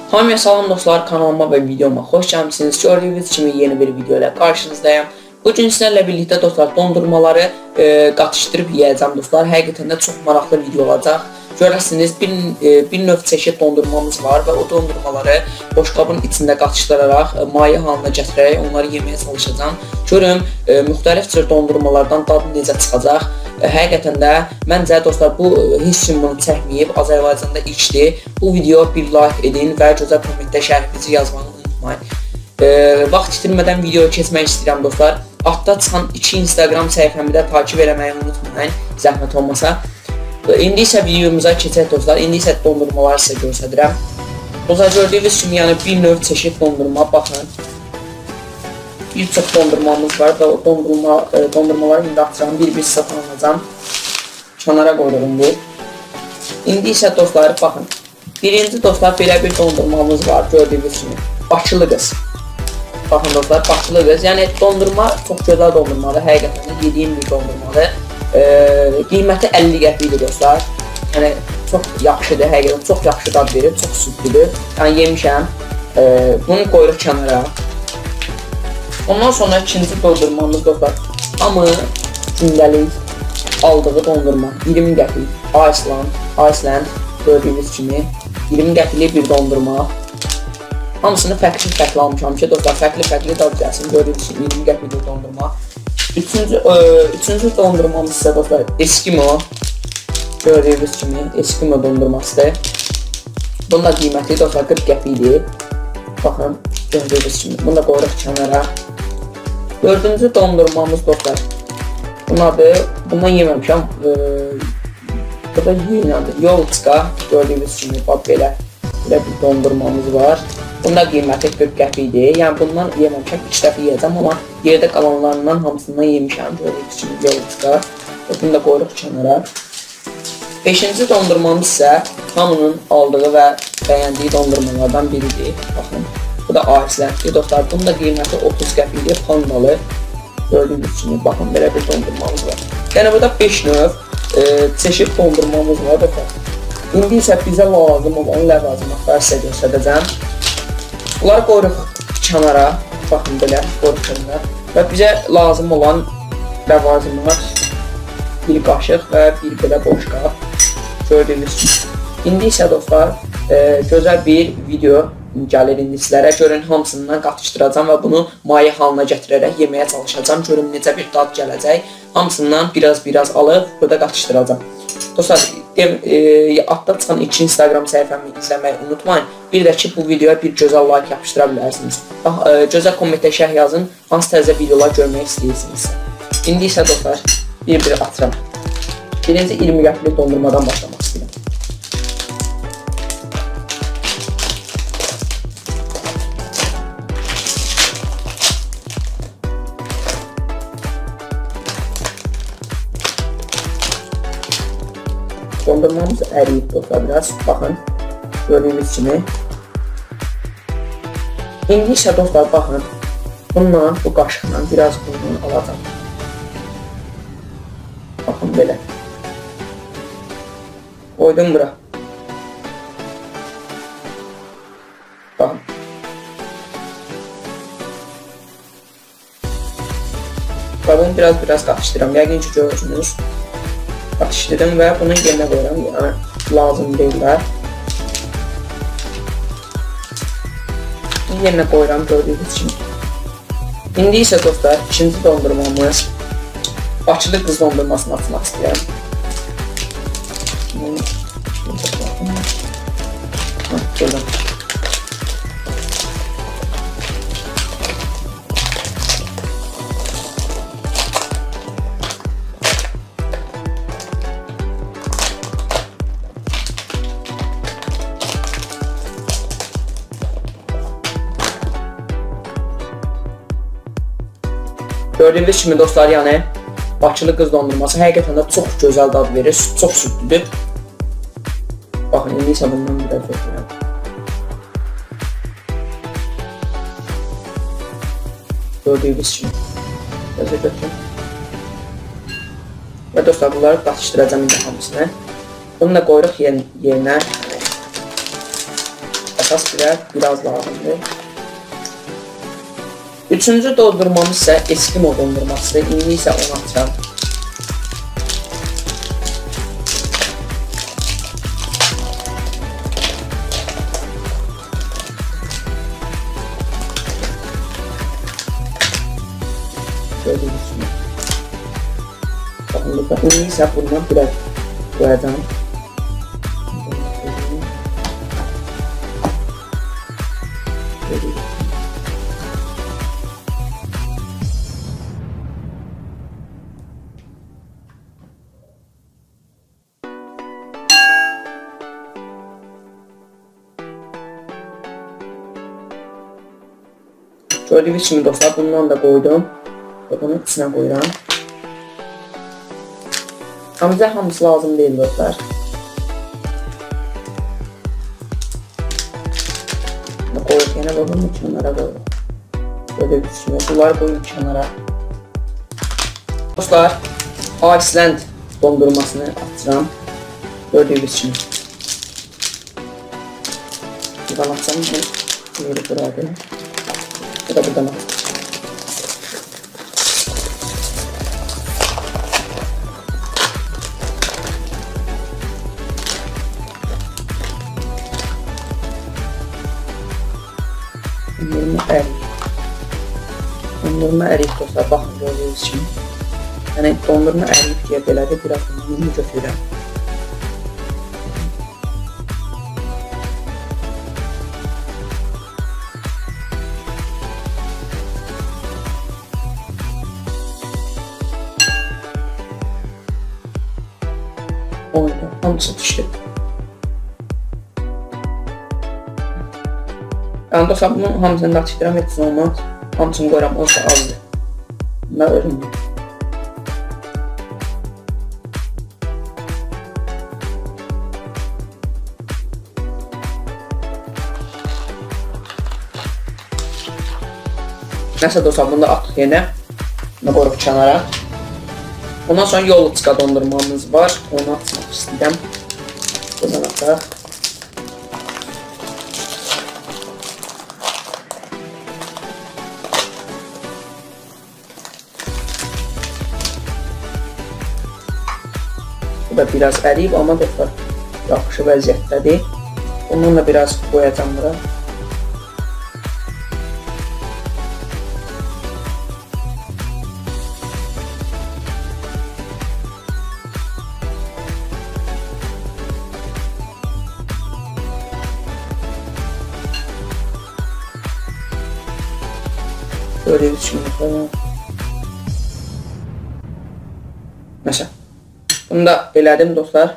Hamıya salam dostlar, kanalıma ve videoma xoş gəlmisiniz. Gördüyünüz kimi yeni bir video ilə qarşınızdayım. Bugün sizlərlə birlikdə dostlar dondurmaları qatışdırıb yiyəcəm dostlar. Həqiqətən də çox maraqlı video olacaq. Görəsiniz bir növ çeşid dondurmamız var və o dondurmaları boşqabın içində qatışdıraraq maye halına gətirərək onları yeməyə çalışacağım. Görüm müxtəlif cür dondurmalardan dadı necə çıxacaq. Həqiqətən də məncə dostlar bu heç kim bunu çəkməyib, Azərbaycanda ilkdir. Bu video bir like edin və gözəl kommentdə şərhinizi yazmağı unutmayın. Vaxt itirmədən videoya keçmək istəyirəm dostlar. Altda çıxan 2 Instagram səhifəmi də takib eləməyi unutmayın, zəhmət olmasa. İndi isə videomuza keçək dostlar. İndi isə dondurmaları sizə göstərirəm. Dostlar gördüyünüz kimi yəni bir növ çeşid dondurma, baxın. Bir çox dondurmamız var və o dondurmaları indi açacağım, bir-bir satanacağım. Kənara qoyduğum bu. İndi isə dostlar baxın. Birinci dostlar belə bir dondurmamız var gördüyünüz kimi. Bakılı qız. Baxın dostlar, bakılı qız. Yəni dondurma çox gözəl dondurmadır. Həqiqətən də yediyim bir dondurmadır. Qiyməti 50 qəpikdir dostlar. Yəni çox yaxşıdır, həqiqətən çox yaxşı dad verir, çox südlüdür. Yəni yemişəm. Bunu qoyuruq kənara. Ondan sonra ikinci dondurmamız dostlar. Hamı gündəlik aldığı dondurma 20 qəpik. Iceland gördüyünüz kimi 20 qəpikli bir dondurma. Hamısını fərqli almışam ki dostlar, fərqli dad gəlsin. Gördüyünüz kimi 20 qəpikli dondurma. Üçüncü dondurmamız ise dostlar Eskimo. Gördüğünüz kimi Eskimo dondurmasıdır. Bunun da qiyməti dostlar 40 qəpikdir. Baxın, gördüyünüz kimi. Bunu da qoyuruq kənara. Dördüncü dondurmamız dostlar. Bunun adı, bundan yeməmişəm. Bu da yiyinadır. Yolçka. Gördüyünüz kimi bak belə bir dondurmamız var. Bunda qiyməti 40 qəpikdir. Yəni bundan yeməmişəm, 2 dəfə yeyəcəm, amma yerdə qalanlarından hamısından yemişəm. Gördüyünüz kimi yolçka. Bunu da qoyuruq kənara. Beşinci dondurmamız isə hamının aldığı və bəyəndiyi dondurmalardan biridir. Baxın, bu da Icelanddir dostlar. Bunun da qiyməti 30 qəpikdir, pandalı. Gördüyünüz kimi, baxın, belə bir dondurmamız var. Yəni burada 5 növ çeşid dondurmamız var dostlar. İndi isə bizə lazım olan ləvazimatları sizə göstərəcəm. Bunları qoyuruq kənara, baxın belə, qoyuruq kənara. Və bizə lazım olan ləvazimat bir qaşıq və bir belə boşqab. Gördüyünüz kimi. İndi isə dostlar, gözəl bir video gəlir indi sizlərə. Görün, hamısından qatışdıracam və bunu maye halına gətirərək yeməyə çalışacam. Görün, necə bir dad gələcək. Hamısından biraz alıb burada qatışdıracam. Dostlar, altda çıxan 2 Instagram səhifəmi izləməyi unutmayın. Bir də ki, bu videoya bir gözəl like yapışdıra bilərsiniz. Gözəl kommentdə şərh yazın, hansı tərzdə videolar görmək istəyirsiniz. İndi isə dostlar, bir atıram. Birinci 20 qəpikli dondurmadan başlamaq istəyirəm. Dondurmamız əriyib dostlar biraz, baxın, gördüyünüz kimi. İndi isə dostlar, baxın, bununla, bu qaşıqla biraz bundan alacam. Baxın, belə. Qoydum bura. Baxın. Bunu biraz qatışdıram, yəqin ki görürsünüz. Qatışdırdım və bunun yerinə qoyuram, yəni lazım deyirlər. Bunun yerinə qoyuram, gördüyünüz kimi. İndi isə dostlar, ikinci dondurmamız Bakılı qız dondurmasını atmaq istəyirəm. Gördüm. Gördüyünüz kimi dostlar, yəni Bakılı qız dondurması həqiqətən də çox gözəl dad verir, çox südlüdür. Baxın, indi isə bundan biraz götürürəm. Gördüyünüz kimi. Biraz götürürəm. Və dostlar, bunları qatışdıracam indi hamısını. Bunu da qoyuruq yerinə. əsas biraz lazımdır. Üçüncü dondurmamız isə Eskimo dondurmasıdır. İndi isə onu açacağım. Gördüğünüz kimi. Bakın burada indi isə bundan biraz koyacağım. Gördüğünüz kimi dostlar, bundan da koydum. Bunun içine koyuram. Hamısı lazım değil dostlar. Koyup yine babamın kenara koyuyorum. Gördüğünüz gibi bunları koyun kenara. Dostlar, Iceland dondurmasını açacağım. Gördüğünüz gibi. Buradan açacağım. Yeri bırakıyorum. Bu da buradan açacağım. Dondurma əriyib dostlar, baxın gördüyünüz kimi. Yəni dondurma əriyib deyə belədir, biraz bunu götürürəm. Oyda, hamısı düşdü. Yəni dostlar, bunun hamısını da açıqdıram, heç olmaz. Hamısını qoyuram, o da azdır. Bunlar ölümdür. Nəsə dostlar, bunu da atıq yenə. Bunu qoyuruq kənara. Ondan sonra yolluçka dondurmamız var. Onu açmaq istəyirəm. Buradan ataq. Bu da biraz əriyib, amma dostlar yaxşı vəziyyətdədir. Ondan da biraz qoyacağım bura. Gördüğünüz gibi falan. Mesela. Bunu da elədim dostlar.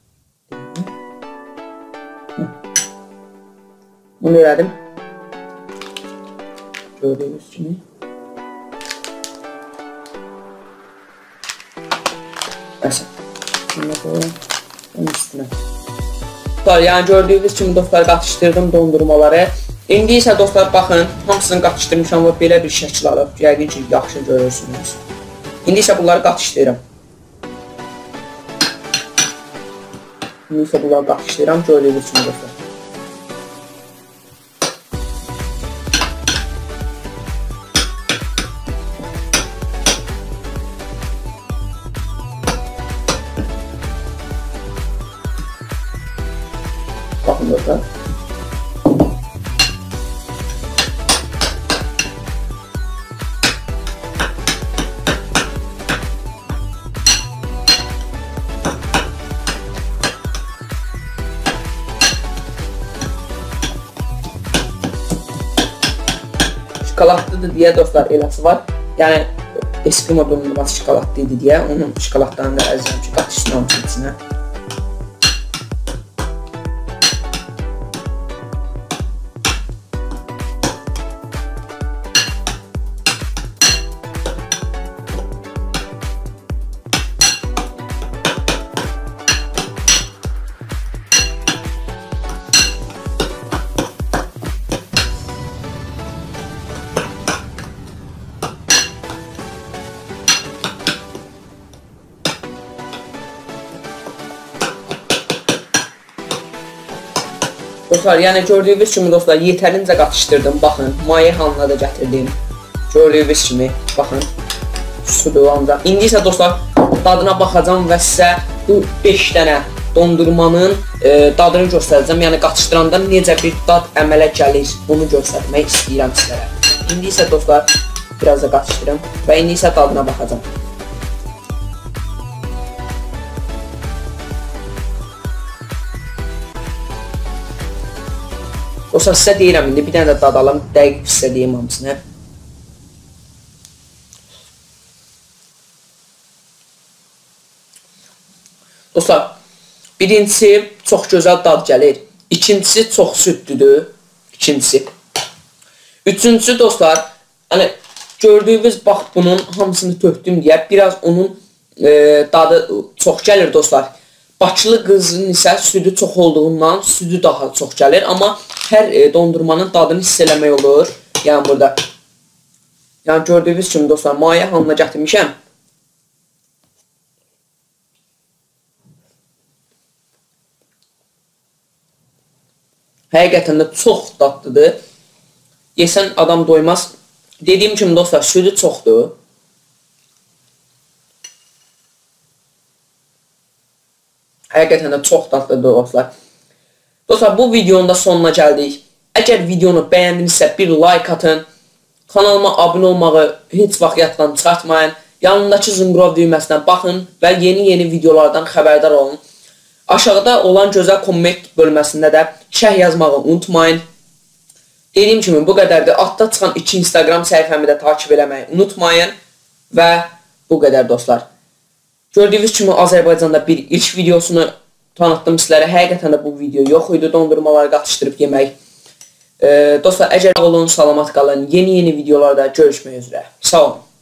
Bunu elədim. Gördüğünüz gibi. Mesela. Bunu da koyalım. Onun üstüne. Yani gördüğünüz gibi dostlar, qatışdırdım dondurmaları. İndi isə dostlar baxın, hamısını qatışdırmışam və belə bir şəkil alıb. Yəqin ki, yaxşı görürsünüz. İndi isə bunları qatışdırıram. İndi isə bunları qatışdırıram, gördüyünüz kimi dostlar. Baxın dostlar. Şokoladlıdır deyə dostlar eləsi var. Yəni Eskimo dondurması şokoladlıydı deyə onun şokoladlarını da əzizəm ki, qatışdırmam içinə. Dostlar, yəni gördüyünüz kimi dostlar, yetərincə qatışdırdım. Baxın, maye halına da gətirdim. Gördüyünüz kimi, baxın. Sudur ancaq. İndi isə dostlar, dadına baxacağım və sizə bu 5 dənə dondurmanın dadını göstərəcəm. Yəni qatışdıranda necə bir dad əmələ gəlir, bunu göstərmək istəyirəm sizlərə. İndi isə dostlar, biraz da qatışdırım və indi isə dadına baxacağım. Dostlar, sizə deyirəm indi, bir dənə də dad alım, dəqiq sizə deyim hamısını. Dostlar, birincisi çox gözəl dad gəlir. İkincisi çox südlüdür. İkincisi. Üçüncüsü dostlar, hani gördüyünüz bax bunun hamısını tökdüm deyə biraz onun dadı çox gəlir dostlar. Bakılı qızın isə südü çox olduğundan südü daha çox gəlir. Amma hər dondurmanın dadını hiss eləmək olur. Yəni burada. Yəni gördüyünüz kimi dostlar, maye halına gətirmişəm. Həqiqətən də çox dadlıdır. Yesən adam doymaz. Dediyim kimi dostlar, südü çoxdur. Həqiqətən də çox dadlıdır dostlar. Dostlar, bu videonun da sonuna gəldik. Əgər videonu bəyəndinizsə bir like atın. Kanalıma abunə olmağı heç vaxt yaddan çıxartmayın. Yanındakı zınqrov düyməsinə baxın və yeni videolardan xəbərdar olun. Aşağıda olan gözəl komment bölməsində də şərh yazmağı unutmayın. Dediyim kimi bu qədərdir. Altda çıxan 2 Instagram səhifəmi də takip eləməyi unutmayın. Və bu qədər dostlar. Gördüyünüz kimi Azərbaycanda bir ilk videosunu tanıtdım sizlərə. Həqiqətən də bu video yox idi. Dondurmaları qatışdırıb yemək. Dostlar, əgər olun, salamat qalın. Yeni videolarda görüşmək üzrə. Sağ olun.